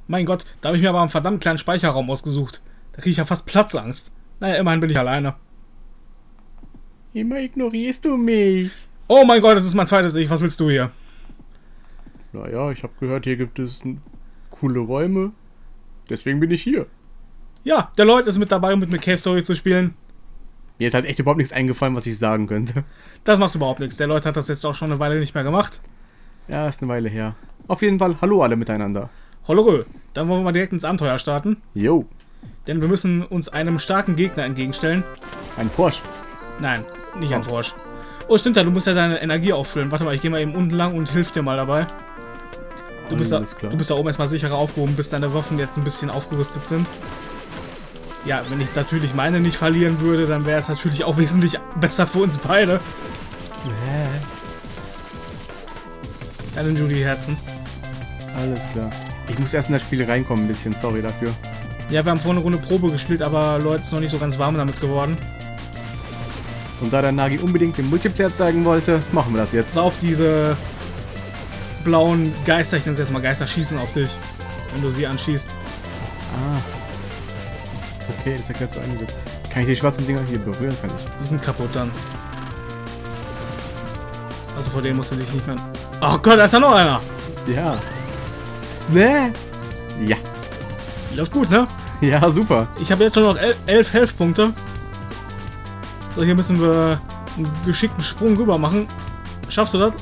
Mein Gott, da habe ich mir aber einen verdammt kleinen Speicherraum ausgesucht. Da kriege ich ja fast Platzangst. Naja, immerhin bin ich alleine. Immer ignorierst du mich. Oh mein Gott, das ist mein zweites Ich. Was willst du hier? Naja, ich habe gehört, hier gibt es coole Räume. Deswegen bin ich hier. Ja, der Lloyd ist mit dabei, um mit mir Cave Story zu spielen. Mir ist halt echt überhaupt nichts eingefallen, was ich sagen könnte. Das macht überhaupt nichts. Der Lloyd hat das jetzt auch schon eine Weile nicht mehr gemacht. Ja, ist eine Weile her. Auf jeden Fall, hallo alle miteinander. Hollerö, dann wollen wir mal direkt ins Abenteuer starten. Jo. Denn wir müssen uns einem starken Gegner entgegenstellen. Ein Frosch. Nein, nicht ein Frosch. Oh, stimmt ja, du musst ja deine Energie auffüllen. Warte mal, ich gehe mal eben unten lang und hilf dir mal dabei. Du bist da oben erstmal sicherer aufgehoben, bis deine Waffen jetzt ein bisschen aufgerüstet sind. Ja, wenn ich natürlich meine nicht verlieren würde, dann wäre es natürlich auch wesentlich besser für uns beide. Dann nimm du die Herzen. Alles klar. Ich muss erst in das Spiel reinkommen ein bisschen, sorry dafür. Ja, wir haben vorhin eine Runde Probe gespielt, aber Leute ist noch nicht so ganz warm damit geworden. Und da der Nagi unbedingt den Multiplayer zeigen wollte, machen wir das jetzt. So, auf diese blauen Geister, ich nenne es jetzt mal Geister, schießen auf dich, wenn du sie anschießt. Ah. Okay, das erklärt so einiges. Kann ich die schwarzen Dinger hier berühren? Kann ich. Die sind kaputt dann. Also vor denen musst du dich nicht mehr... Oh Gott, da ist ja noch einer! Ja. Ne? Ja. Läuft gut, ne? Ja, super. Ich habe jetzt schon noch 11 Health-Punkte. So, hier müssen wir einen geschickten Sprung rüber machen. Schaffst du das?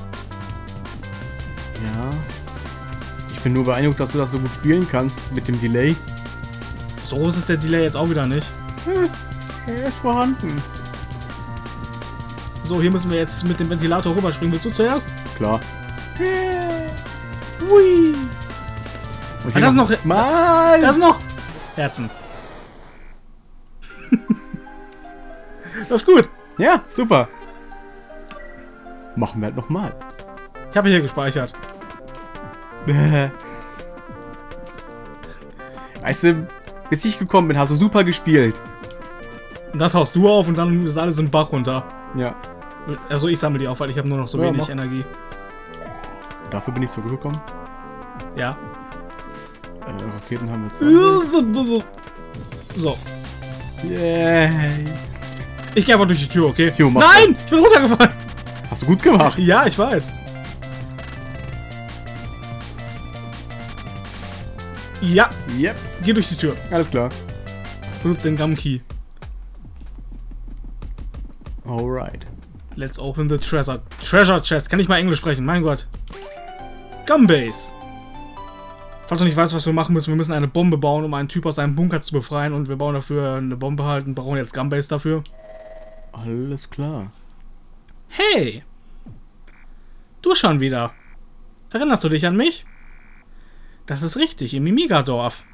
Ja. Ich bin nur beeindruckt, dass du das so gut spielen kannst mit dem Delay. So groß ist der Delay jetzt auch wieder nicht. Er ist vorhanden. So, hier müssen wir jetzt mit dem Ventilator rüberspringen. Willst du zuerst? Klar. Hui! Und Ah, das ist noch... Mal! Das ist noch... Herzen. Läuft gut. Ja, super. Machen wir halt nochmal. Ich habe hier gespeichert. Weißt du, bis ich gekommen bin, hast du super gespielt. Und das haust du auf und dann ist alles im Bach runter. Ja. Also ich sammle die auf, weil ich habe nur noch so wenig Energie. Dafür bin ich zurückgekommen. Ja. Raketen haben wir zwei. So. Yay. Ich gehe einfach durch die Tür, okay? Jo, mach Nein! Ich bin runtergefallen! Hast du gut gemacht. Ja, ich weiß. Ja, Yep. geh durch die Tür. Alles klar. Benutze den Gum-Key. Alright. Let's open the Treasure Chest. Kann ich mal Englisch sprechen? Mein Gott. Gumbase. Falls du nicht weißt, was wir machen müssen, wir müssen eine Bombe bauen, um einen Typ aus einem Bunker zu befreien. Und wir bauen dafür eine Bombe halt und brauchen jetzt Gumbase dafür. Alles klar. Hey! Du schon wieder. Erinnerst du dich an mich? Das ist richtig, im Mimigadorf.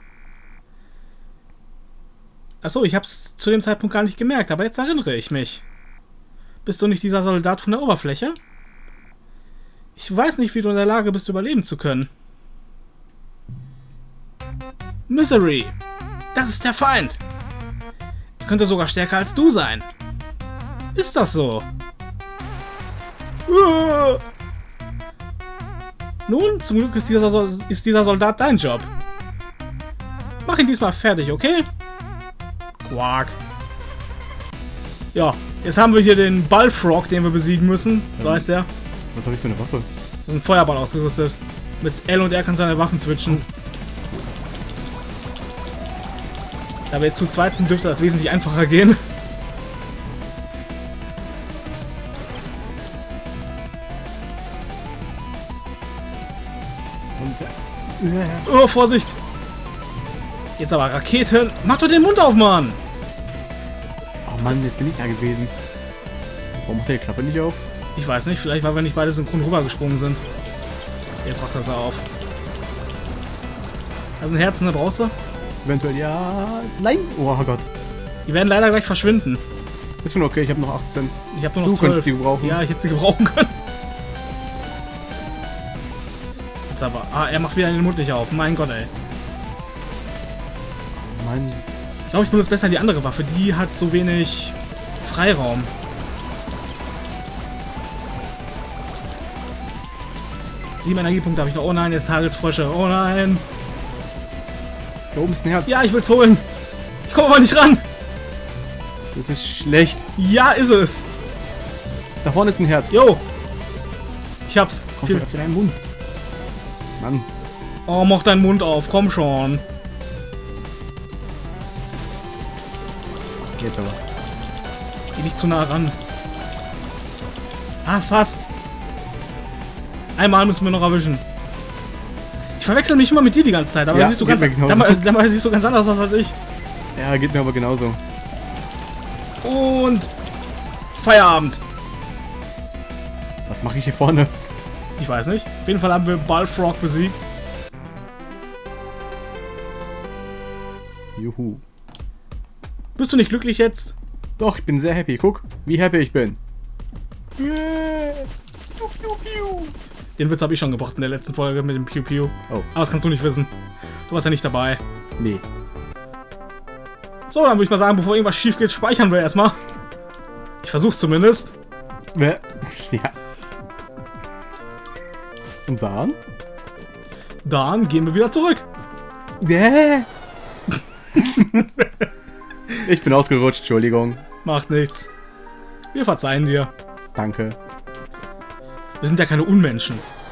Achso, ich hab's zu dem Zeitpunkt gar nicht gemerkt, aber jetzt erinnere ich mich. Bist du nicht dieser Soldat von der Oberfläche? Ich weiß nicht, wie du in der Lage bist, überleben zu können. Misery! Das ist der Feind! Er könnte sogar stärker als du sein. Ist das so? Nun, zum Glück ist dieser Soldat dein Job. Mach ihn diesmal fertig, okay? Quark. Ja, jetzt haben wir hier den Ballfrog, den wir besiegen müssen. So heißt er. Was habe ich für eine Waffe? Das ist ein Feuerball ausgerüstet. Mit L und R kann seine Waffen switchen. Da wir jetzt zu zweit sind, dürfte das wesentlich einfacher gehen. Oh, Vorsicht! Jetzt aber Raketen. Mach doch den Mund auf, Mann! Oh Mann, jetzt bin ich da gewesen. Warum macht der die Klappe nicht auf? Ich weiß nicht, vielleicht weil wir nicht beide synchron rübergesprungen sind. Jetzt macht er auf. Also ein Herzen, da brauchst du? Eventuell ja. Nein! Oh Gott. Die werden leider gleich verschwinden. Ist schon okay, ich habe noch 18. Ich habe nur noch 12. Du könntest die gebrauchen. Ja, ich hätte sie gebrauchen können. Jetzt aber. Ah, er macht wieder den Mund nicht auf. Mein Gott, ey. Mann. Ich glaube, ich benutze besser die andere Waffe. Die hat so wenig Freiraum. 7 Energiepunkte habe ich noch. Oh nein, jetzt Hagelsfrösche. Oh nein. Da oben ist ein Herz. Ja, ich will's holen. Ich komme aber nicht ran. Das ist schlecht. Ja, ist es. Da vorne ist ein Herz. Jo. Ich hab's. Komm schon, öffne deinen Mund. Mann. Oh, mach deinen Mund auf. Komm schon. Jetzt aber. Geh nicht zu nah ran. Ah, fast. Einmal müssen wir noch erwischen. Ich verwechsel mich immer mit dir die ganze Zeit, aber Ja, siehst du geht ganz, mir genauso. dabei siehst du ganz anders aus als ich. Ja, geht mir aber genauso. Und Feierabend. Was mache ich hier vorne? Ich weiß nicht. Auf jeden Fall haben wir Balfrog besiegt. Juhu. Bist du nicht glücklich jetzt? Doch, ich bin sehr happy. Guck, wie happy ich bin. Den Witz habe ich schon gebracht in der letzten Folge mit dem Piu Piu. Oh. Aber das kannst du nicht wissen. Du warst ja nicht dabei. Nee. So, dann würde ich mal sagen, bevor irgendwas schief geht, speichern wir erstmal. Ich versuch's zumindest. Ja. Und dann? Dann gehen wir wieder zurück. Ich bin ausgerutscht, Entschuldigung. Macht nichts. Wir verzeihen dir. Danke. Wir sind ja keine Unmenschen.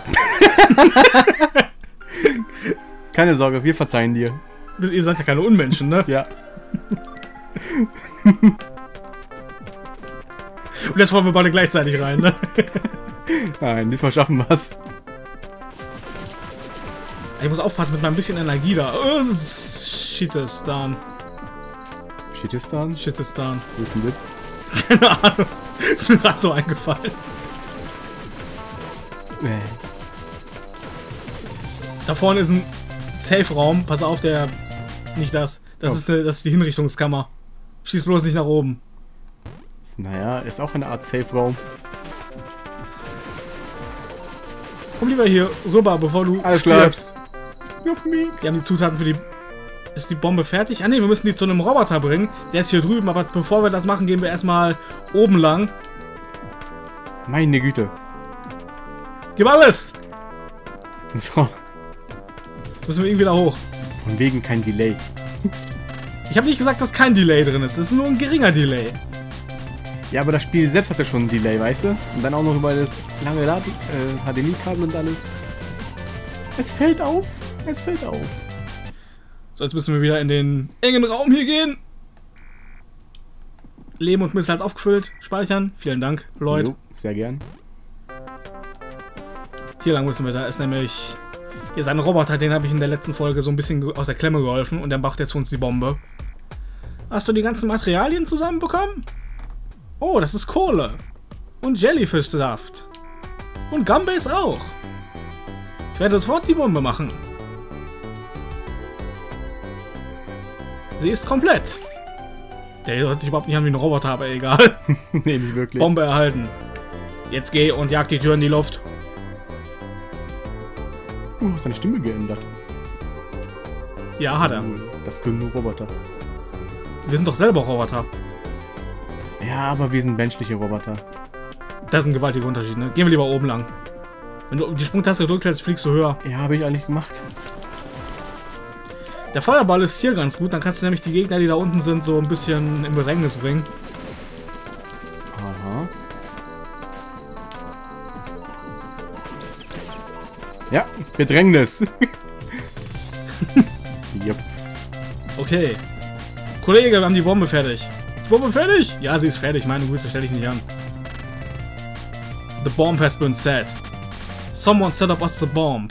Keine Sorge, wir verzeihen dir. Ihr seid ja keine Unmenschen, ne? Ja. Und jetzt wollen wir beide gleichzeitig rein, ne? Nein, diesmal schaffen wir's. Ich muss aufpassen mit meinem bisschen Energie da. Shitistan. Shitistan? Shitistan. Wo ist denn das? Keine Ahnung. Ist mir gerade so eingefallen. Da vorne ist ein Safe-Raum. Pass auf, der... Nicht das. Das ist die Hinrichtungskammer. Schieß bloß nicht nach oben. Naja, ist auch eine Art Safe-Raum. Komm lieber hier rüber, bevor du Alles stirbst. Klar. Die haben die Zutaten für die... Ist die Bombe fertig? Ah ne, wir müssen die zu einem Roboter bringen. Der ist hier drüben, aber bevor wir das machen, gehen wir erstmal oben lang. Meine Güte. Gib alles! So. Müssen wir irgendwie da hoch. Von wegen kein Delay. Ich habe nicht gesagt, dass kein Delay drin ist. Es ist nur ein geringer Delay. Ja, aber das Spiel selbst hatte schon ein Delay, weißt du? Und dann auch noch über das lange HDMI-Kabel und alles. Es fällt auf. Es fällt auf. So, jetzt müssen wir wieder in den engen Raum hier gehen. Leben und Missiles aufgefüllt. Speichern. Vielen Dank, Lloyd. Jo, sehr gern. Hier lang müssen wir. Da ist nämlich... Hier ist ein Roboter, den habe ich in der letzten Folge so ein bisschen aus der Klemme geholfen. Und der macht jetzt für uns die Bombe. Hast du die ganzen Materialien zusammenbekommen? Oh, das ist Kohle. Und Jellyfish-Saft. Und Gumbase auch. Ich werde sofort die Bombe machen. Sie ist komplett. Der hört sich überhaupt nicht an wie ein Roboter, aber egal. Nee, nicht wirklich. Bombe erhalten. Jetzt geh und jag die Tür in die Luft. Hast deine Stimme geändert. Ja, hat er. Das können nur Roboter. Wir sind doch selber Roboter. Ja, aber wir sind menschliche Roboter. Das ist ein gewaltiger Unterschied, ne? Gehen wir lieber oben lang. Wenn du die Sprungtaste gedrückt hältst, fliegst du höher. Ja, habe ich eigentlich gemacht. Der Feuerball ist hier ganz gut, dann kannst du nämlich die Gegner, die da unten sind, so ein bisschen in Bedrängnis bringen. Aha. Ja, Bedrängnis. Yep. Okay. Kollege, wir haben die Bombe fertig. Ist die Bombe fertig? Ja, sie ist fertig. Meine Güte, stell dich nicht an. The bomb has been set. Someone set up us the bomb.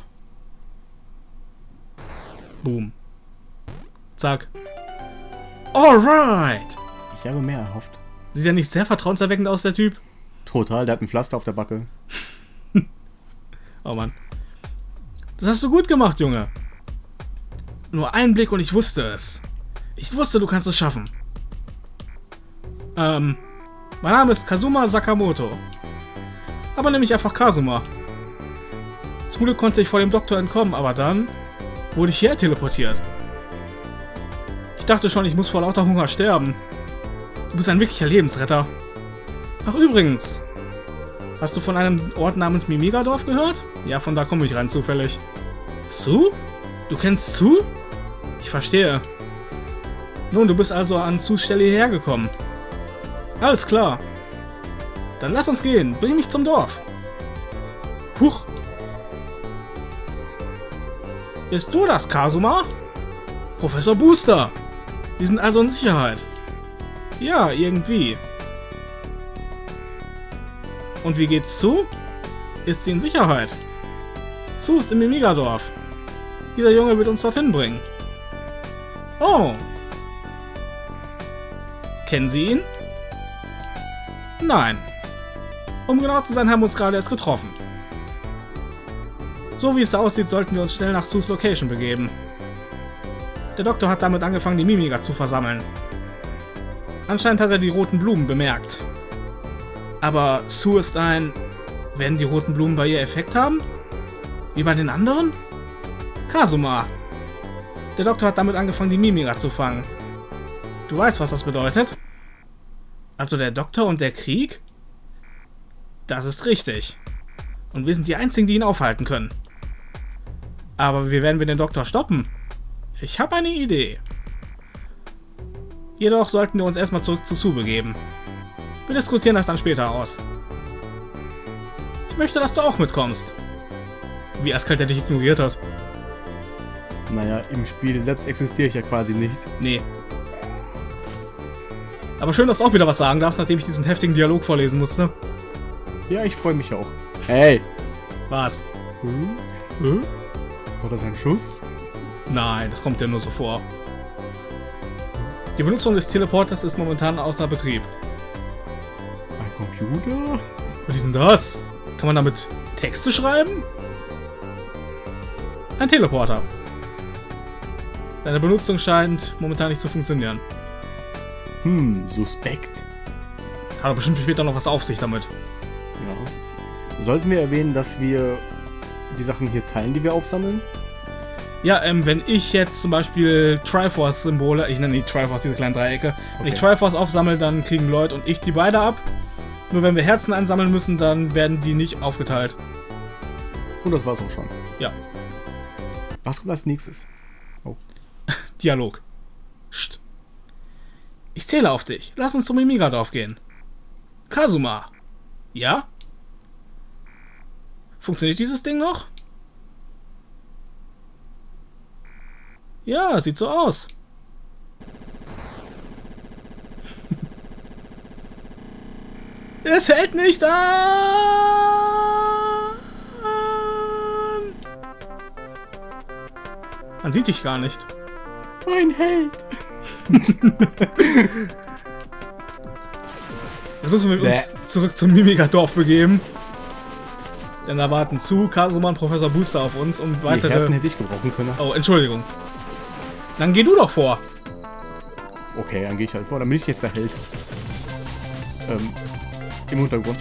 Boom. Zack. Alright. Ich habe mehr erhofft. Sieht ja nicht sehr vertrauenserweckend aus, der Typ. Total, der hat ein Pflaster auf der Backe. Oh Mann. Das hast du gut gemacht, Junge. Nur einen Blick und ich wusste es. Ich wusste, du kannst es schaffen. Mein Name ist Kazuma Sakamoto. Aber nenne mich einfach Kazuma. Zum Glück konnte ich vor dem Doktor entkommen, aber dann wurde ich hierher teleportiert. Ich dachte schon, ich muss vor lauter Hunger sterben. Du bist ein wirklicher Lebensretter. Ach übrigens, hast du von einem Ort namens Mimigadorf gehört? Ja, von da komme ich rein zufällig. Su? Du kennst Su? Ich verstehe. Nun, du bist also an Sus Stelle hierher gekommen. Alles klar. Dann lass uns gehen. Bring mich zum Dorf. Huch. Bist du das, Kazuma? Professor Booster. Sie sind also in Sicherheit. Ja, irgendwie. Und wie geht's zu? Ist sie in Sicherheit? Su ist im Mimiga-Dorf. Dieser Junge wird uns dorthin bringen. Oh. Kennen Sie ihn? Nein. Um genau zu sein, haben wir uns gerade erst getroffen. So wie es aussieht, sollten wir uns schnell nach Sus Location begeben. Der Doktor hat damit angefangen, die Mimiga zu versammeln. Anscheinend hat er die roten Blumen bemerkt. Aber Su ist ein... Werden die roten Blumen bei ihr Effekt haben? Wie bei den anderen? Kazuma. Der Doktor hat damit angefangen, die Mimiga zu fangen. Du weißt, was das bedeutet? Also der Doktor und der Krieg? Das ist richtig. Und wir sind die Einzigen, die ihn aufhalten können. Aber wie werden wir den Doktor stoppen? Ich habe eine Idee. Jedoch sollten wir uns erstmal zurück zu Su begeben. Wir diskutieren das dann später aus. Ich möchte, dass du auch mitkommst. Wie eiskalt er dich ignoriert hat. Naja, im Spiel selbst existiere ich ja quasi nicht. Nee. Aber schön, dass du auch wieder was sagen darfst, nachdem ich diesen heftigen Dialog vorlesen musste. Ja, ich freue mich auch. Hey! Was? War das ein Schuss? Nein, das kommt dir nur so vor. Die Benutzung des Teleporters ist momentan außer Betrieb. Ein Computer? Was ist denn das? Kann man damit Texte schreiben? Ein Teleporter. Seine Benutzung scheint momentan nicht zu funktionieren. Suspekt. Hat aber bestimmt später noch was auf sich damit. Ja. Sollten wir erwähnen, dass wir die Sachen hier teilen, die wir aufsammeln? Ja, wenn ich jetzt zum Beispiel Triforce-Symbole, ich nenne die Triforce, diese kleinen Dreiecke, wenn ich Triforce aufsammle, dann kriegen Lloyd und ich die beide ab. Nur wenn wir Herzen einsammeln müssen, dann werden die nicht aufgeteilt. Und das war's auch schon. Ja. Was kommt als nächstes? Oh. Dialog. Psst. Ich zähle auf dich. Lass uns zum Mimiga-Dorf gehen. Kazuma. Ja? Funktioniert dieses Ding noch? Ja, sieht so aus. Es hält nicht an! Man sieht dich gar nicht. Ein Held! Jetzt müssen wir uns zurück zum Mimiga-Dorf begeben. Denn da warten Su, Kazuma und Professor Booster auf uns und weitere... Die Herzen hätte ich gebrauchen können. Oh, Entschuldigung. Dann geh du doch vor. Okay, dann gehe ich halt vor. Dann bin ich jetzt der Held. Im Untergrund.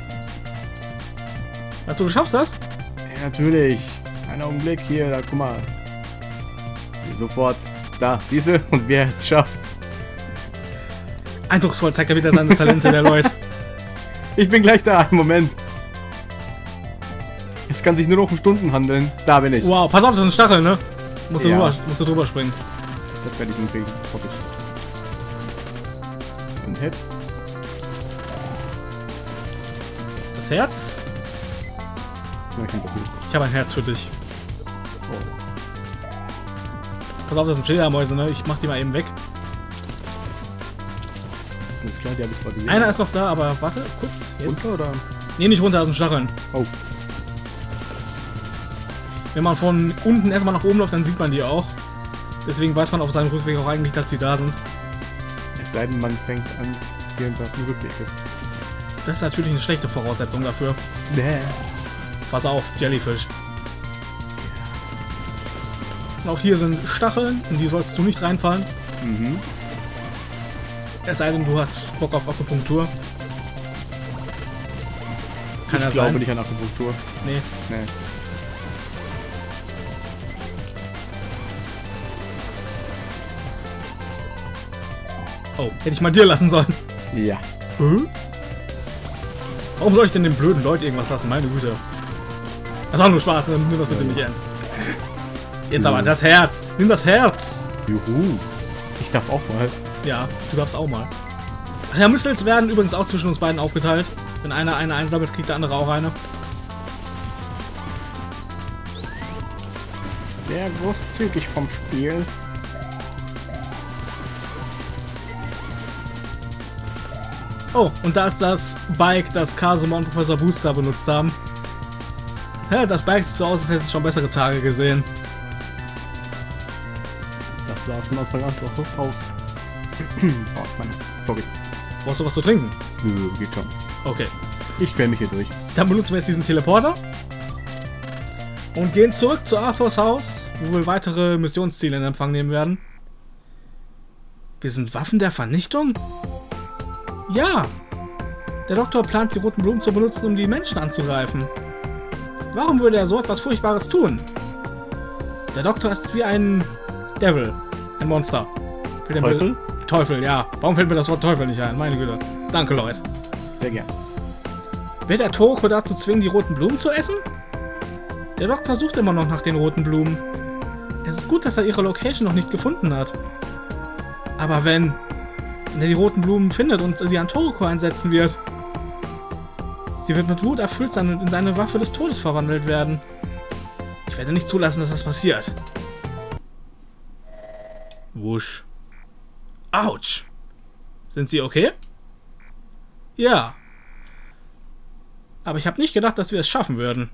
Also, du schaffst das? Ja, natürlich. Einen Augenblick hier, da, guck mal. Sofort. Da, siehst du? Und wer es schafft. Eindrucksvoll zeigt er wieder seine Talente, der Lloyd. Ich bin gleich da. Moment. Es kann sich nur noch um Stunden handeln. Da bin ich. Wow, pass auf, das ist ein Stachel, ne? Musst du drüber springen. Das werde ich hinkriegen, hoffe ich. Und Hit. Das Herz? Ja, ich habe ein Herz für dich. Oh. Pass auf, das sind Fledermäuse, ne? Ich mach die mal eben weg. Alles klar, die habe ich zwar gesehen. Einer ist noch da, aber warte, kurz. Jetzt. Runter oder? Nee, nicht runter, das sind Stacheln. Oh. Wenn man von unten erstmal nach oben läuft, dann sieht man die auch. Deswegen weiß man auf seinem Rückweg auch eigentlich, dass die da sind. Es sei denn, man fängt an, während man auf dem Rückweg ist. Das ist natürlich eine schlechte Voraussetzung dafür. Nee. Pass auf, Jellyfish. Und auch hier sind Stacheln, in die sollst du nicht reinfallen. Mhm. Es sei denn, du hast Bock auf Akupunktur. Kann ich glaube nicht an Akupunktur. Nee. Nee. Oh, hätte ich mal dir lassen sollen. Ja. Warum soll ich denn den blöden Leuten irgendwas lassen? Meine Güte. Das war nur Spaß, nimm das bitte nicht ernst. Jetzt aber das Herz. Nimm das Herz. Juhu. Ich darf auch mal. Ja, du darfst auch mal. Ach ja, Missiles werden übrigens auch zwischen uns beiden aufgeteilt. Wenn einer eine einsammelt, kriegt der andere auch eine. Sehr großzügig vom Spiel. Oh, und da ist das Bike, das Kazuma und Professor Booster benutzt haben. Ja, das Bike sieht so aus, als hätte es schon bessere Tage gesehen. Das sah von Anfang an so aus. Oh, mein Herz. Sorry. Brauchst du was zu trinken? Nö, geht schon. Okay. Ich quäl mich hier durch. Dann benutzen wir jetzt diesen Teleporter. Und gehen zurück zu Arthurs Haus, wo wir weitere Missionsziele in Empfang nehmen werden. Wir sind Waffen der Vernichtung? Ja! Der Doktor plant, die roten Blumen zu benutzen, um die Menschen anzugreifen. Warum würde er so etwas Furchtbares tun? Der Doktor ist wie ein Devil. Ein Monster. Teufel? Teufel, ja. Warum fällt mir das Wort Teufel nicht ein? Meine Güte. Danke, Lloyd. Sehr gern. Wird er Toroko dazu zwingen, die roten Blumen zu essen? Der Doktor sucht immer noch nach den roten Blumen. Es ist gut, dass er ihre Location noch nicht gefunden hat. Aber wenn er die roten Blumen findet und sie an Toroko einsetzen wird, sie wird mit Wut erfüllt sein und in seine Waffe des Todes verwandelt werden. Ich werde nicht zulassen, dass das passiert. Wusch. Autsch. Sind Sie okay? Ja. Aber ich habe nicht gedacht, dass wir es schaffen würden.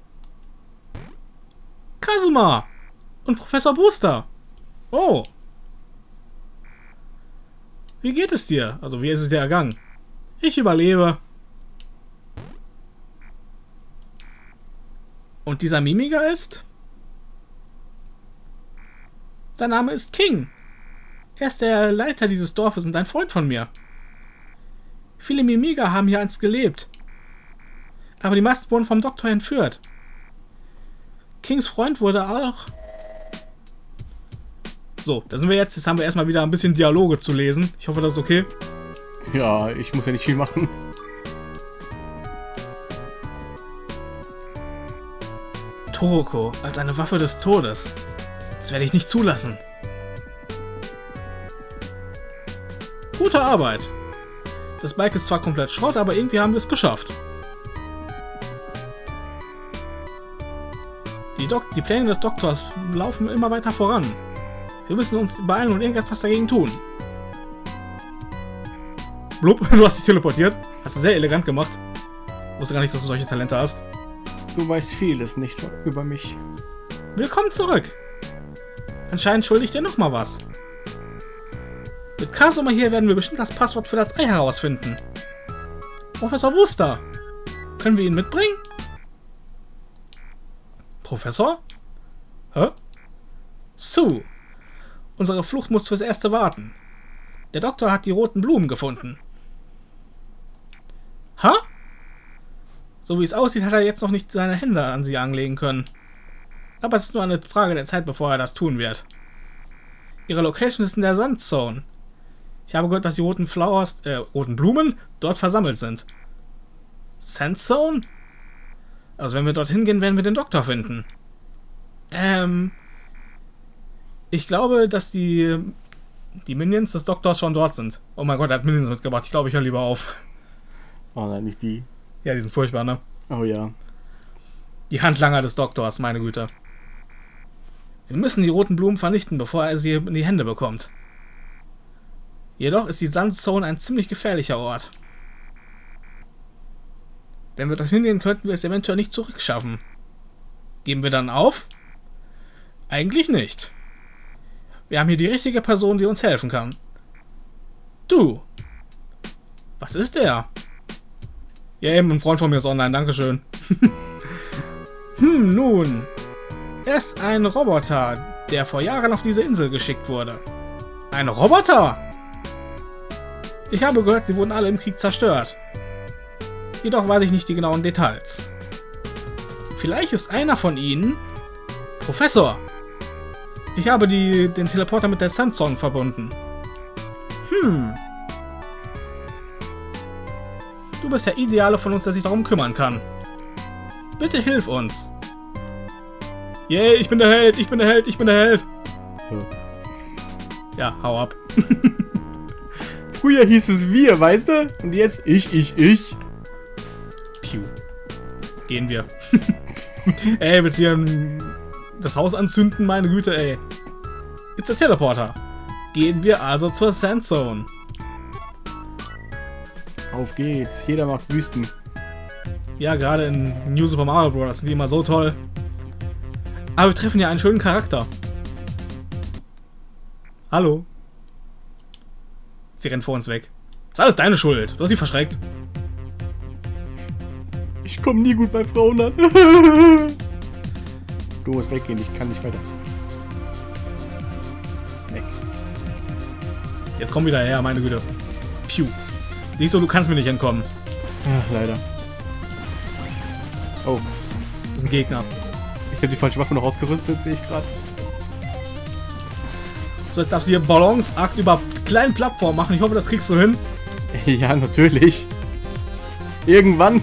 Kazuma! Und Professor Booster! Oh! Wie geht es dir? Also, wie ist es dir ergangen? Ich überlebe. Und dieser Mimiger ist? Sein Name ist King. Er ist der Leiter dieses Dorfes und ein Freund von mir. Viele Mimiger haben hier einst gelebt. Aber die meisten wurden vom Doktor entführt. Kings Freund wurde auch... So, da sind wir jetzt. Jetzt haben wir erstmal wieder ein bisschen Dialoge zu lesen. Ich hoffe, das ist okay. Ja, ich muss ja nicht viel machen. Toroko als eine Waffe des Todes. Das werde ich nicht zulassen. Gute Arbeit. Das Bike ist zwar komplett Schrott, aber irgendwie haben wir es geschafft. Die Pläne des Doktors laufen immer weiter voran. Wir müssen uns beeilen und irgendetwas dagegen tun. Blub, du hast dich teleportiert. Hast du sehr elegant gemacht. Wusste gar nicht, dass du solche Talente hast. Du weißt vieles nicht so über mich. Willkommen zurück. Anscheinend schulde ich dir nochmal was. Mit Kazuma hier werden wir bestimmt das Passwort für das Ei herausfinden. Professor Booster. Können wir ihn mitbringen? Professor? Hä? Sue. Unsere Flucht muss fürs Erste warten. Der Doktor hat die roten Blumen gefunden. Ha? So wie es aussieht, hat er jetzt noch nicht seine Hände an sie anlegen können. Aber es ist nur eine Frage der Zeit, bevor er das tun wird. Ihre Location ist in der Sandzone. Ich habe gehört, dass die roten Blumen dort versammelt sind. Sandzone? Also wenn wir dorthin gehen, werden wir den Doktor finden. Ich glaube, dass die Minions des Doktors schon dort sind. Oh mein Gott, er hat Minions mitgebracht. Ich glaube, ich höre lieber auf. Oh nein, nicht die. Ja, die sind furchtbar, ne? Oh ja. Die Handlanger des Doktors, meine Güte. Wir müssen die roten Blumen vernichten, bevor er sie in die Hände bekommt. Jedoch ist die Sandzone ein ziemlich gefährlicher Ort. Wenn wir dorthin gehen, könnten wir es eventuell nicht zurückschaffen. Geben wir dann auf? Eigentlich nicht. Wir haben hier die richtige Person, die uns helfen kann. Du. Was ist der? Ja, eben, ein Freund von mir ist online, dankeschön. Nun. Er ist ein Roboter, der vor Jahren auf diese Insel geschickt wurde. Ein Roboter? Ich habe gehört, sie wurden alle im Krieg zerstört. Jedoch weiß ich nicht die genauen Details. Vielleicht ist einer von ihnen... Professor! Ich habe den Teleporter mit der Sandzone verbunden. Du bist der Ideale von uns, der sich darum kümmern kann. Bitte hilf uns. Yay, ich bin der Held, ich bin der Held, ich bin der Held. Ja, hau ab. Früher hieß es wir, weißt du? Und jetzt ich. Piu. Gehen wir. Ey, willst du hier das Haus anzünden? Meine Güte, ey. Jetzt der Teleporter. Gehen wir also zur Sandzone. Auf geht's. Jeder mag Wüsten. Ja, gerade in New Super Mario Bros. Sind die immer so toll. Aber wir treffen ja einen schönen Charakter. Hallo. Sie rennt vor uns weg. Ist alles deine Schuld. Du hast sie verschreckt. Ich komme nie gut bei Frauen an. Du musst weggehen, ich kann nicht weiter. Weg. Jetzt komm wieder her, meine Güte. Piu. Siehst du, du kannst mir nicht entkommen. Ach, leider. Oh. Das ist ein Gegner. Ich habe die falsche Waffe noch ausgerüstet, sehe ich gerade. So, jetzt darfst du hier Balanceakt über kleinen Plattformen machen. Ich hoffe, das kriegst du hin. Ja, natürlich. Irgendwann.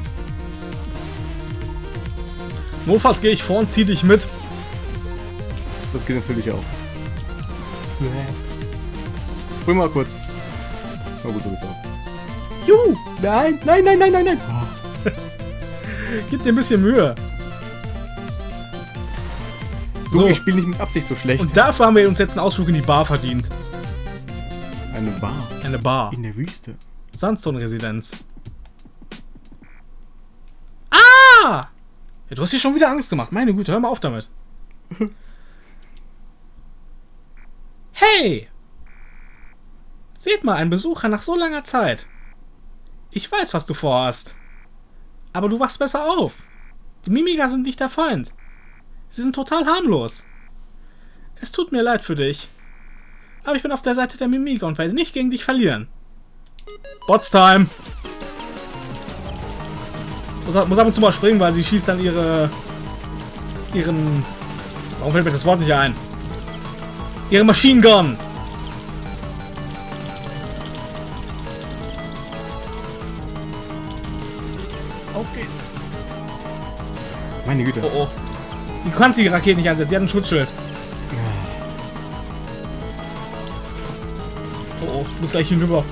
Notfalls gehe ich vor und zieh dich mit. Das geht natürlich auch. Spring mal kurz. Oh gut, so geht's auch. Juhu! Nein, nein, nein, nein, nein, nein. Oh. Gib dir ein bisschen Mühe. Du, So. ich spiele nicht mit Absicht so schlecht. Und dafür haben wir uns jetzt einen Ausflug in die Bar verdient. Eine Bar. Eine Bar. In der Wüste. Sandstone-Residenz. Ah! Ja, du hast dir schon wieder Angst gemacht. Meine Güte, hör mal auf damit. Hey! Seht mal, ein Besucher nach so langer Zeit. Ich weiß, was du vorhast. Aber du wachst besser auf. Die Mimiga sind nicht der Feind. Sie sind total harmlos. Es tut mir leid für dich. Aber ich bin auf der Seite der Mimiga und werde nicht gegen dich verlieren. Bots-Time! Muss ab und zu mal springen, weil sie schießt dann ihren... Warum fällt mir das Wort nicht ein? Ihre Machine Gun! Auf geht's. Meine Güte. Oh oh. Du kannst die Rakete nicht einsetzen, die hat ein Schutzschild. Oh oh, du musst gleich hinüber.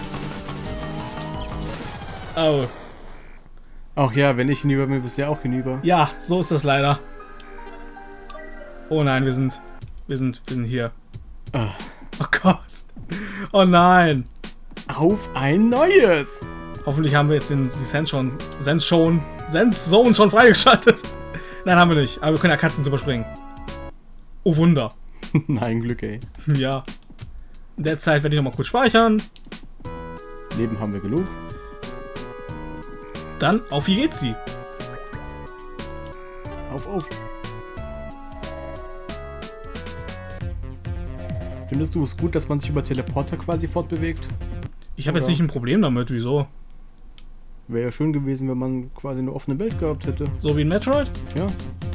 Oh. Ach ja, wenn ich hinüber bin, bist du ja auch hinüber. Ja, so ist das leider. Oh nein, wir sind hier. Oh Gott. Oh nein. Auf ein neues. Hoffentlich haben wir jetzt die Sandzone schon freigeschaltet. Nein, haben wir nicht. Aber wir können ja Katzen überspringen. Oh Wunder. Nein, Glück, ey. Ja. In der Zeit werde ich noch mal kurz speichern. Leben haben wir genug. Dann, auf wie geht's sie? Auf. Findest du es gut, dass man sich über Teleporter quasi fortbewegt? Ich habe jetzt nicht ein Problem damit, wieso? Wäre ja schön gewesen, wenn man quasi eine offene Welt gehabt hätte. So wie in Metroid? Ja.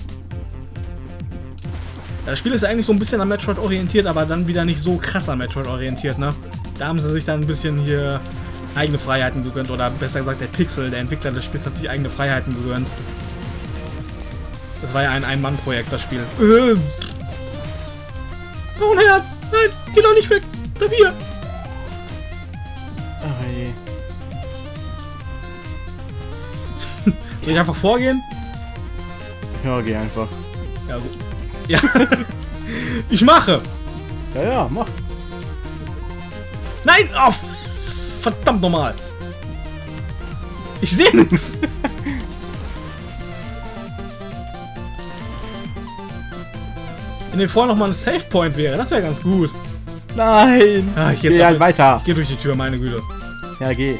Das Spiel ist eigentlich so ein bisschen an Metroid orientiert, aber dann wieder nicht so krass an Metroid orientiert, ne? Da haben sie sich dann ein bisschen hier eigene Freiheiten gegönnt, oder besser gesagt der Pixel, der Entwickler des Spiels, hat sich eigene Freiheiten gegönnt. Das war ja ein Ein-Mann-Projekt, das Spiel. Oh, ein Herz! Nein, geh doch nicht weg! Bleib hier! Ach je. Soll ich einfach vorgehen? Ja, geh einfach. Ja, gut. Ja. Ich mache! Ja, mach. Nein! Oh, verdammt nochmal! Ich sehe nichts! Wenn hier vorne nochmal ein Save Point wäre, das wäre ganz gut. Nein! Ah, Geh halt weiter. Ich gehe durch die Tür, meine Güte. Ja, geh.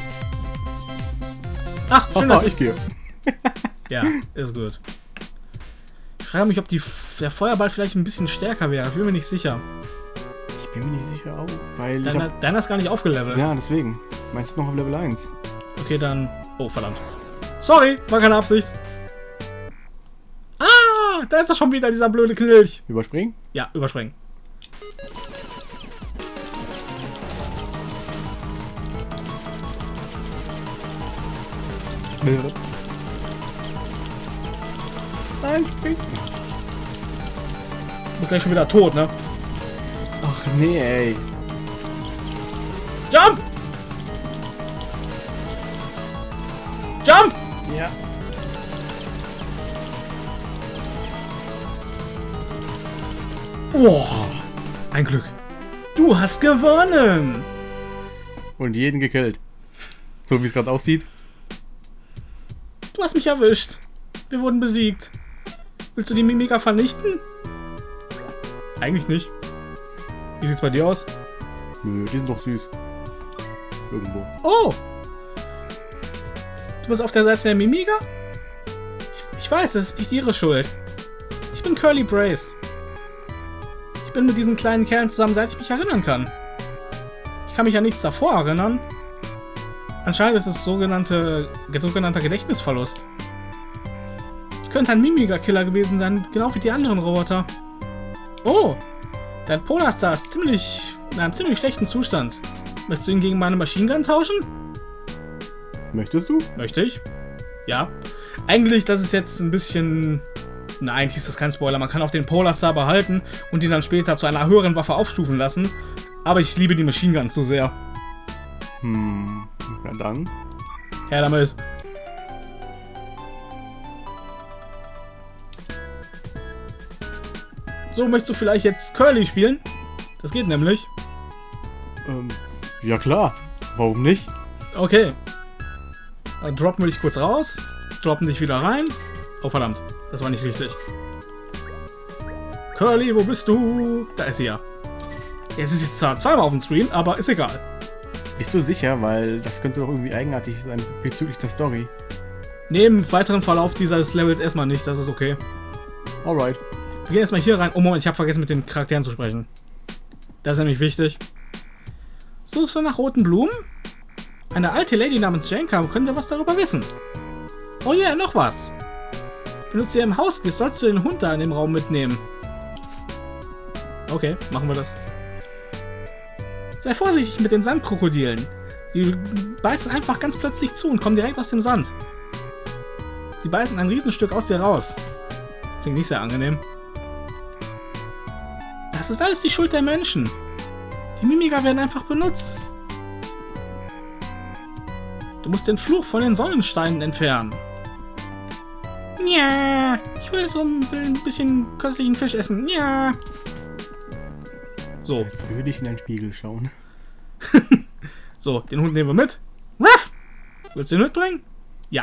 Ach, schön, dass ich gehe. Ja, ist gut. Ich frage mich, ob der Feuerball vielleicht ein bisschen stärker wäre. Ich bin mir nicht sicher. Ich bin mir nicht sicher auch, weil Deiner ist gar nicht aufgelevelt. Ja, deswegen. Meinst du noch auf Level 1? Okay, dann... Oh, verdammt. Sorry, war keine Absicht. Ah, da ist doch schon wieder dieser blöde Knilch. Überspringen? Ja, überspringen. Nein, spring. Du bist ja schon wieder tot, ne? Ach nee, ey. Jump! Jump! Ja. Oh, ein Glück. Du hast gewonnen! Und jeden gekillt. So wie es gerade aussieht. Du hast mich erwischt. Wir wurden besiegt. Willst du die Mimika vernichten? Eigentlich nicht. Wie sieht's bei dir aus? Nö, die sind doch süß. Irgendwo. Oh! Du bist auf der Seite der Mimiga? Ich weiß, es ist nicht ihre Schuld. Ich bin Curly Brace. Ich bin mit diesen kleinen Kerlen zusammen, seit ich mich erinnern kann. Ich kann mich an nichts davor erinnern. Anscheinend ist es sogenannter Gedächtnisverlust. Ich könnte ein Mimiga-Killer gewesen sein, genau wie die anderen Roboter. Oh! Dein Polarstar ist in einem ziemlich schlechten Zustand. Möchtest du ihn gegen meine Machine Gun tauschen? Möchtest du? Möchte ich. Ja. Eigentlich, das ist jetzt ein bisschen... Na, eigentlich ist das kein Spoiler. Man kann auch den Polarstar behalten und ihn dann später zu einer höheren Waffe aufstufen lassen. Aber ich liebe die Machine Gun zu sehr. Na dann. Her damit. So, möchtest du vielleicht jetzt Curly spielen? Das geht nämlich. Ja klar. Warum nicht? Okay. Dann droppen wir dich kurz raus. Droppen dich wieder rein. Oh verdammt, das war nicht richtig. Curly, wo bist du? Da ist sie ja. Es ist jetzt zwar zweimal auf dem Screen, aber ist egal. Bist du sicher? Weil das könnte doch irgendwie eigenartig sein bezüglich der Story. Nee, im weiteren Verlauf dieses Levels erstmal nicht, das ist okay. Alright. Wir gehen erstmal hier rein. Oh Moment, ich habe vergessen mit den Charakteren zu sprechen. Das ist nämlich wichtig. Suchst du nach roten Blumen? Eine alte Lady namens Jenka könnte was darüber wissen. Oh ja, yeah, noch was. Wenn du zu ihrem Haus gehst, sollst du den Hund da in dem Raum mitnehmen. Okay, machen wir das. Sei vorsichtig mit den Sandkrokodilen. Sie beißen einfach ganz plötzlich zu und kommen direkt aus dem Sand. Sie beißen ein Riesenstück aus dir raus. Klingt nicht sehr angenehm. Das ist alles die Schuld der Menschen. Die Mimiga werden einfach benutzt. Du musst den Fluch von den Sonnensteinen entfernen. Ja, ich will so ein bisschen köstlichen Fisch essen. Ja. So. Jetzt würde ich in den Spiegel schauen. So, den Hund nehmen wir mit. Ruff! Willst du den mitbringen? Ja.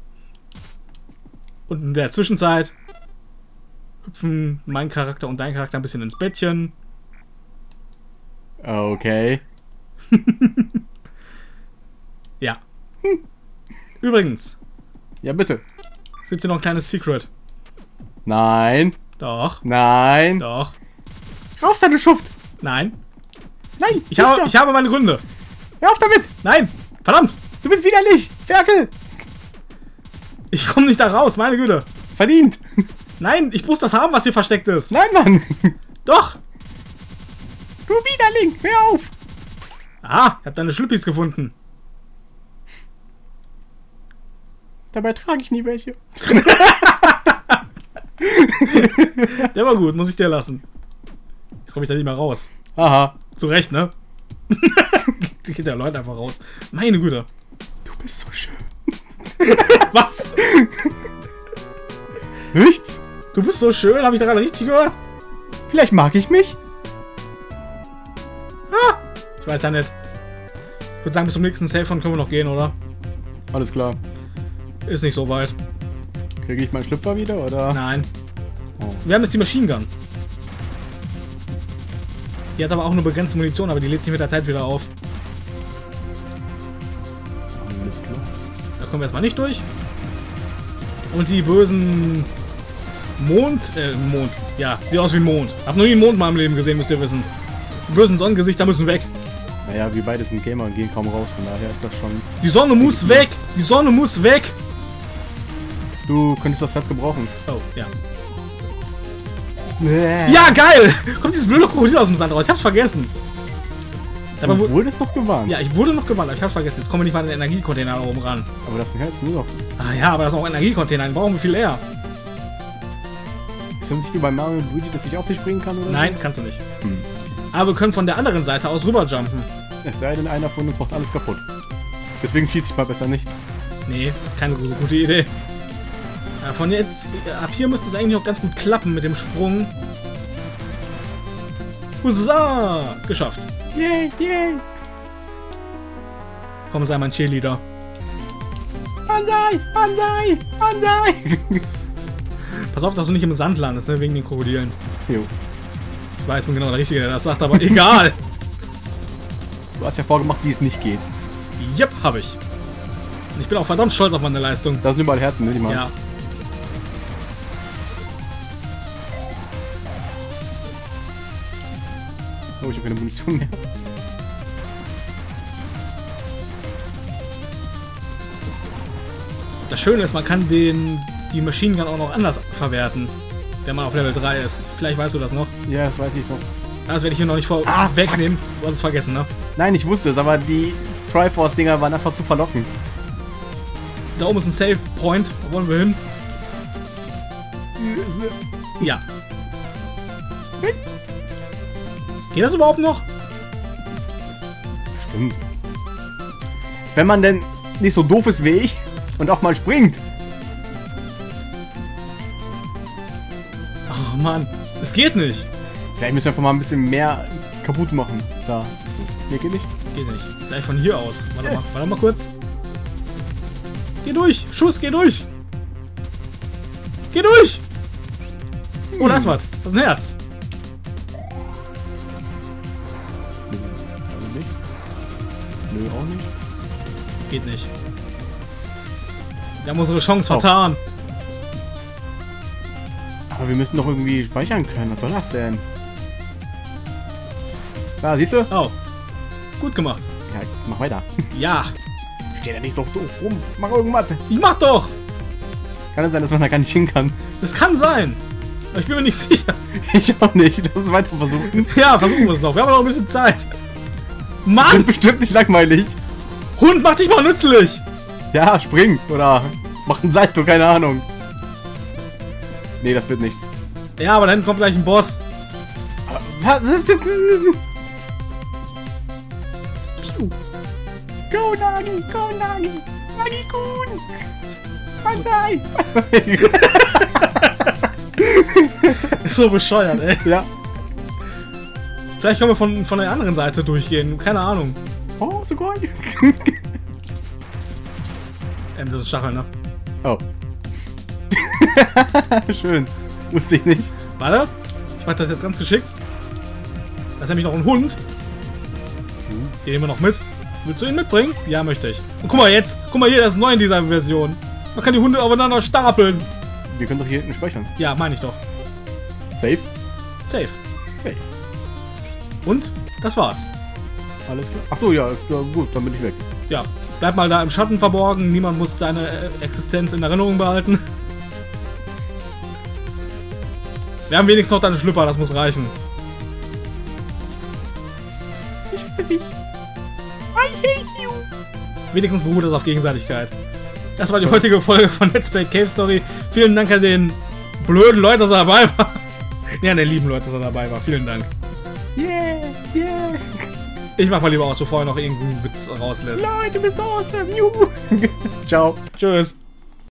Und in der Zwischenzeit hüpfen mein Charakter und dein Charakter ein bisschen ins Bettchen. Okay. Ja. Übrigens. Ja, bitte. Es gibt hier noch ein kleines Secret. Nein. Doch. Nein. Doch. Raus deine Schuft. Nein. Nein. Ich habe meine Gründe. Hör auf damit. Nein. Verdammt. Du bist widerlich. Ferkel. Ich komme nicht da raus, meine Güte. Verdient. Nein, ich muss das haben, was hier versteckt ist. Nein, Mann. Doch. Du Widerling. Hör auf. Ah, ich habe deine Schlüppis gefunden. Dabei trage ich nie welche. Der war gut, muss ich dir lassen. Jetzt komme ich da nicht mehr raus. Aha. Zu Recht, ne? Geht der Leute einfach raus. Meine Güte. Du bist so schön. Was? Nichts? Du bist so schön, habe ich da gerade richtig gehört? Vielleicht mag ich mich? Ah, ich weiß ja nicht. Ich würde sagen, bis zum nächsten Save von können wir noch gehen, oder? Alles klar. Ist nicht so weit. Kriege ich meinen Schlüpfer wieder, oder? Nein. Oh. Wir haben jetzt die Machine Gun. Die hat aber auch nur begrenzte Munition, aber die lädt sich mit der Zeit wieder auf. Alles klar. Da kommen wir erstmal nicht durch. Und die bösen Mond. Ja, sieht aus wie ein Mond. Hab noch nie einen Mond in meinem Leben gesehen, müsst ihr wissen. Die bösen Sonnengesichter müssen weg. Naja, wir beide sind Gamer und gehen kaum raus, von daher ist das schon... Die Sonne muss weg! Die Sonne muss weg! Du könntest das Herz gebrauchen. Oh, ja. Ja, geil! Kommt dieses blöde Krokodil aus dem Sand raus. Ich hab's vergessen. Aber wurde es noch gewarnt? Ja, ich wurde noch gewarnt, aber ich hab's vergessen. Jetzt kommen wir nicht mal an den Energiecontainer da oben ran. Aber das ist ein Herz nur noch. Ah ja, aber das ist auch ein Energiecontainer. Den brauchen wir viel eher. Ist das nicht wie bei Mario und Luigi, dass ich auf dich springen kann, oder? Nein, kannst du nicht. Aber wir können von der anderen Seite aus rüberjumpen. Es sei denn, einer von uns macht alles kaputt. Deswegen schieße ich mal besser nicht. Nee, das ist keine so gute Idee. Ja, von jetzt, ab hier müsste es eigentlich auch ganz gut klappen mit dem Sprung. Huzzah! Geschafft. Yay, yay! Komm, sei mein Cheerleader. Banzai! Banzai! Banzai! Pass auf, dass du nicht im Sand landest, ne, wegen den Krokodilen. Jo. Ich weiß, ich bin genau der Richtige, der das sagt, aber egal. Du hast ja vorgemacht, wie es nicht geht. Jep, hab ich. Und ich bin auch verdammt stolz auf meine Leistung. Da sind überall Herzen, ne? Die mal. Ja. Oh, ich habe keine Munition mehr. Das Schöne ist, man kann die Machine Gun auch noch anders verwerten, wenn man auf Level 3 ist. Vielleicht weißt du das noch. Ja, das weiß ich noch. Das werde ich hier noch nicht wegnehmen. Du hast es vergessen, ne? Nein, ich wusste es, aber die Triforce-Dinger waren einfach zu verlockend. Da oben ist ein Save Point. Wo wollen wir hin? Ja. Geht das überhaupt noch? Stimmt. Wenn man denn nicht so doof ist wie ich und auch mal springt. Ach Mann, es geht nicht. Vielleicht müssen wir einfach mal ein bisschen mehr kaputt machen. Da. Nee, geht nicht? Geht nicht. Vielleicht von hier aus. Warte mal kurz. Geh durch! Schuss, geh durch! Geh durch! Oh, da ist was. Das ist ein Herz. Also nicht. Nö, auch nicht. Geht nicht. Wir haben unsere Chance vertan. Aber wir müssen doch irgendwie speichern können. Was soll das denn? Da, siehst du? Oh. Gut gemacht. Ja, mach weiter. Ja. Steh da nicht so doof rum. Mach irgendwas. Ich mach doch! Kann es sein, dass man da gar nicht hin kann? Das kann sein. Aber ich bin mir nicht sicher. Ich auch nicht. Lass es weiter versuchen. Ja, versuchen wir es noch. Wir haben noch ein bisschen Zeit. Mann! Wird bestimmt nicht langweilig. Hund, mach dich mal nützlich! Ja, spring. Oder mach ein Salto, keine Ahnung. Nee, das wird nichts. Ja, aber dann kommt gleich ein Boss. Was ist denn? Go, Nagi! Go, Nagi! Nagi-kun! Banzai! Ist so bescheuert, ey. Ja. Vielleicht können wir von der anderen Seite durchgehen. Keine Ahnung. Oh, so geil. Das ist Stachel, ne? Oh. Schön. Wusste ich nicht. Warte. Ich mach das jetzt ganz geschickt. Da ist nämlich noch ein Hund. Den nehmen wir noch mit. Willst du ihn mitbringen? Ja, möchte ich. Und guck mal jetzt. Guck mal hier, das ist neu in dieser Version. Man kann die Hunde aufeinander stapeln. Wir können doch hier hinten speichern. Ja, meine ich doch. Safe? Safe. Safe. Und? Das war's. Alles klar. Achso, ja, gut, dann bin ich weg. Ja. Bleib mal da im Schatten verborgen. Niemand muss deine Existenz in Erinnerung behalten. Wir haben wenigstens noch deine Schlüpper, das muss reichen. Ich hasse dich. I hate you. Wenigstens beruht es auf Gegenseitigkeit. Das war die heutige Folge von Let's Play Cave Story. Vielen Dank an den blöden Leuten, dass er dabei war. Ja, an den lieben Leuten, dass er dabei war. Vielen Dank. Yeah, yeah. Ich mach mal lieber aus, bevor er noch irgendeinen Witz rauslässt. Leute, du bist awesome. Juhu. Ciao. Tschüss.